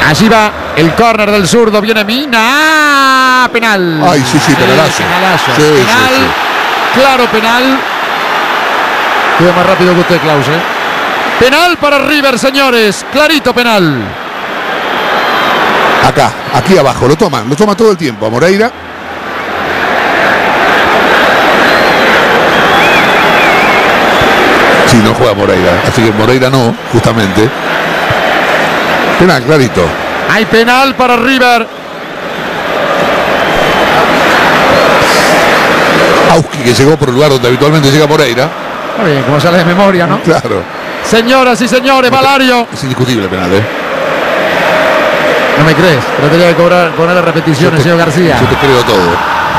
Allí va el córner del zurdo. Viene Mina. ¡Ah! Penal. Ay, sí, penalazo. Penalazo. Sí, Penal. Sí. Claro, penal. Queda más rápido que usted, Klaus, ¿eh? Penal para River, señores. Clarito penal. Acá, aquí abajo. Lo toma todo el tiempo a Moreira. Sí, no juega Moreira. Así que Moreira no, justamente. Penal, clarito. Hay penal para River. Auski, que llegó por el lugar donde habitualmente llega Moreira. Está bien, como sale de memoria, ¿no? Claro. Señoras y señores, Valario. Es indiscutible el penal, ¿eh? No me crees, pero tenía que poner la repetición el señor García. Yo te creo todo.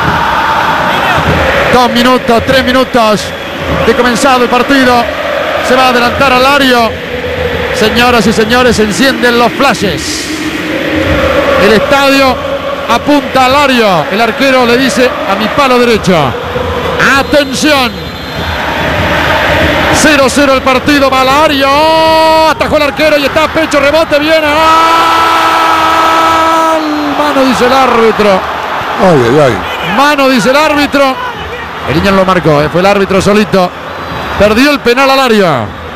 2 minutos, 3 minutos de comenzado el partido. Se va a adelantar Alario. Señoras y señores, se encienden los flashes. El estadio apunta a Alario. El arquero le dice a mi palo derecho. Atención. 0-0 el partido. Valario. Atajó el arquero y está a pecho. Rebote. Viene. Mano, dice el árbitro. Mano, dice el árbitro. El niño lo marcó. Fue el árbitro solito. Perdió el penal Alario.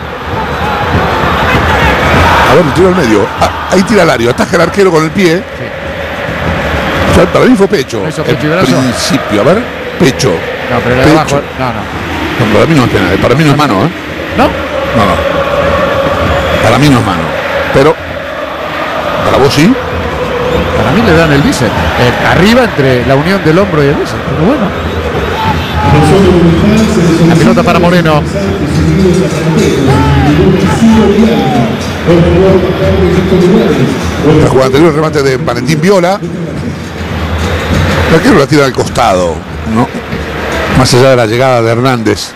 A ver, tiro al medio. Ahí tira Alario. Ataja el arquero con el pie. Sí. O sea, para mí fue pecho. ¿Eso pecho y brazo? Principio. A ver. Pecho. No, pero de abajo. No. Para mí no es penal. Para mí no es mano, ¿eh? ¿No? No. Para mí no es mano. Pero para vos sí. Para mí le dan el bíceps. Arriba entre la unión del hombro y el bíceps. Pero bueno. La pelota para Moreno. La jugada anterior, el remate de Valentín Viola. El arquero la tira al costado, ¿no? Más allá de la llegada de Hernández.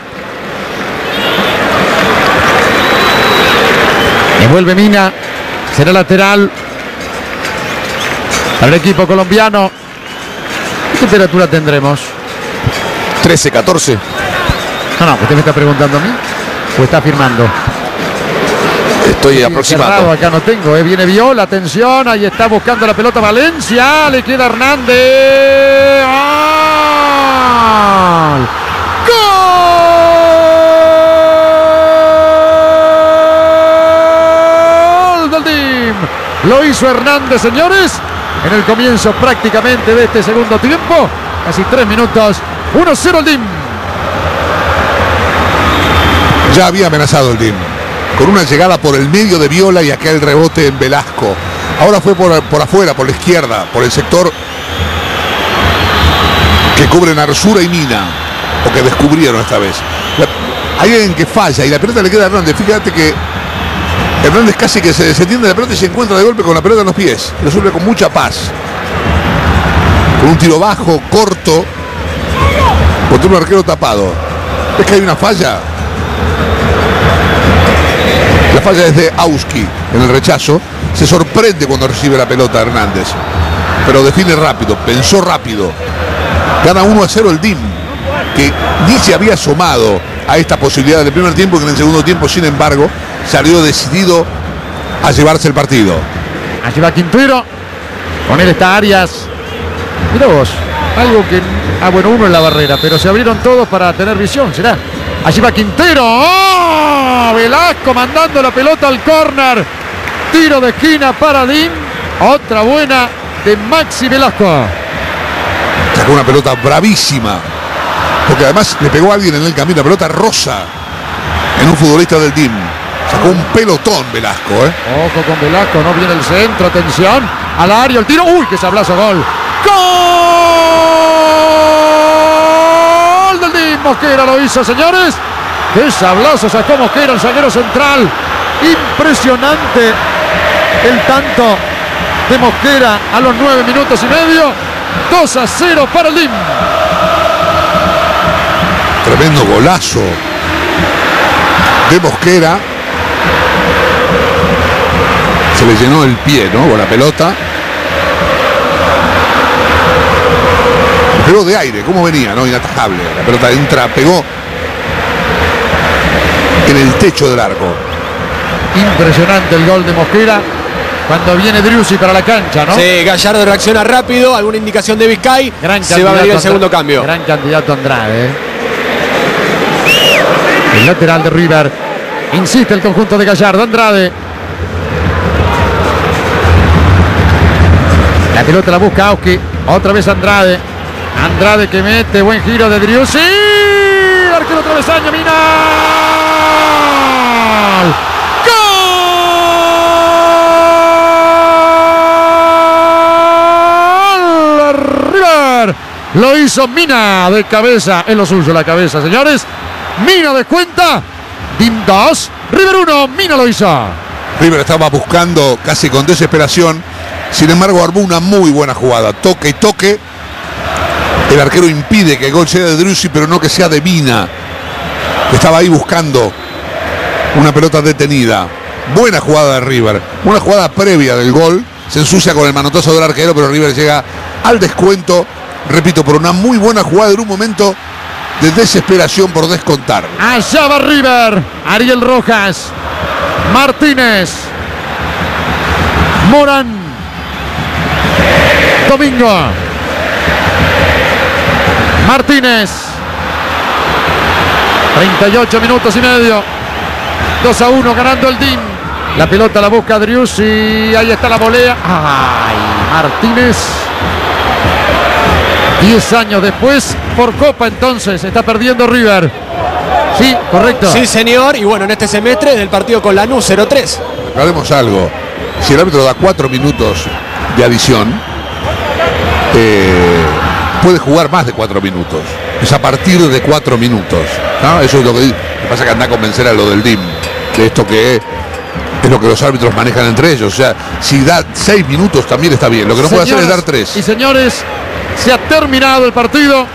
Devuelve Mina. Será lateral para el equipo colombiano. ¿Qué temperatura tendremos? 13, 14. No, usted me está preguntando a mí o está afirmando. Estoy aproximado. Acá no tengo, viene Viola, atención, ahí está buscando la pelota Valencia, le queda Hernández. ¡Gol! ¡Gol del team! Lo hizo Hernández, señores, en el comienzo prácticamente de este segundo tiempo. Casi 3 minutos, 1-0 el team. Ya había amenazado el team con una llegada por el medio de Viola y aquel rebote en Velasco. Ahora fue por afuera, por la izquierda, por el sector que cubren Arzura y Mina, o que descubrieron esta vez. Hay alguien que falla y la pelota le queda a Hernández. Fíjate que Hernández casi que se desentiende de la pelota y se encuentra de golpe con la pelota en los pies. Lo sube con mucha paz. Con un tiro bajo, corto, contra un arquero tapado. ¿Ves que hay una falla? La falla es de Auski en el rechazo. Se sorprende cuando recibe la pelota Hernández, pero define rápido, pensó rápido. Gana 1-0 el DIM, que ni se había asomado a esta posibilidad del primer tiempo, que en el segundo tiempo, sin embargo, salió decidido a llevarse el partido. Allí va Quintero. Con él está Arias. Mira vos, algo que... bueno, uno en la barrera, pero se abrieron todos para tener visión, ¿será? Allí va Quintero. ¡Oh! Velasco mandando la pelota al córner. Tiro de esquina para DIM. Otra buena de Maxi Velasco. Sacó una pelota bravísima, porque además le pegó a alguien en el camino. La pelota rosa en un futbolista del DIM. Sacó un pelotón Velasco, ¿eh? Ojo con Velasco, no viene el centro. Atención al área, el tiro. ¡Uy, qué sablazo! Gol. ¡Gol del DIM! Mosquera lo hizo, señores. ¡Qué sablazo sacó Mosquera, el zaguero central! Impresionante el tanto de Mosquera a los 9 minutos y medio. 2-0 para el DIM. Tremendo golazo de Mosquera. Se le llenó el pie, ¿no? Con la pelota. Pegó de aire, ¿cómo venía? ¿No? Inatajable. La pelota entra, pegó en el techo del arco. Impresionante el gol de Mosquera. cuando viene Driussi para la cancha, ¿no? Sí, Gallardo reacciona rápido, alguna indicación de Vizcay, se va a venir el segundo cambio. Gran candidato Andrade. El lateral de River. Insiste el conjunto de Gallardo. Andrade. La pelota la busca Auski. Otra vez Andrade. Andrade que mete. Buen giro de Driussi. Arquero travesaño. Mina. ¡Gol! River. Lo hizo Mina de cabeza. Es lo suyo la cabeza, señores. Mina descuenta. DIM 2. River 1. Mina lo hizo. River estaba buscando casi con desesperación. Sin embargo, armó una muy buena jugada. Toque y toque. El arquero impide que el gol sea de Driussi, pero no que sea de Mina. Estaba ahí buscando una pelota detenida. Buena jugada de River. Una jugada previa del gol. Se ensucia con el manotazo del arquero, pero River llega al descuento. Repito, por una muy buena jugada en un momento de desesperación por descontar. Allá va River. Ariel Rojas. Martínez. Morán. Domingo. Martínez. 38 minutos y medio. 2-1 ganando el DIM. La pelota la busca Driussi. Ahí está la volea. Ay, Martínez. 10 años después, por Copa entonces, está perdiendo River. Sí, correcto. Sí, señor. Y bueno, en este semestre del partido con Lanús 0-3. Aclaremos algo. Si el árbitro da 4 minutos de adición, puede jugar más de 4 minutos. Es a partir de 4 minutos, ¿no? Eso es lo que dice. Lo que pasa es que anda a convencer a lo del DIM de esto que es lo que los árbitros manejan entre ellos. O sea, si da 6 minutos también está bien. Lo que no puede hacer es dar 3. Y señores, se ha terminado el partido.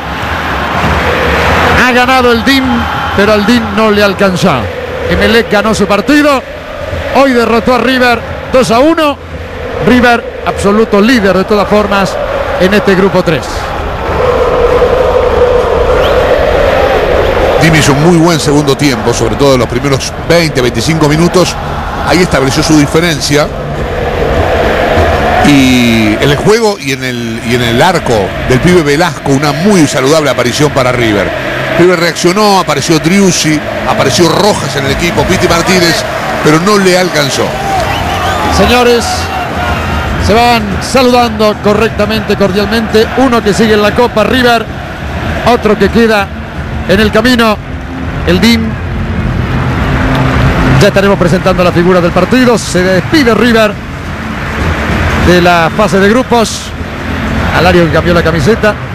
Ha ganado el DIM, pero al DIM no le alcanzó. Emelec ganó su partido. Hoy derrotó a River 2-1. River, absoluto líder de todas formas en este grupo 3. DIM hizo un muy buen segundo tiempo, sobre todo en los primeros 20-25 minutos. Ahí estableció su diferencia. Y en el juego y en el arco del pibe Velasco, una muy saludable aparición para River. River reaccionó, apareció Driussi, apareció Rojas en el equipo, Piti Martínez, pero no le alcanzó. Señores, se van saludando correctamente, cordialmente. Uno que sigue en la Copa, River. Otro que queda en el camino, el DIM. Ya estaremos presentando la figura del partido. Se despide River de la fase de grupos. Alario que cambió la camiseta.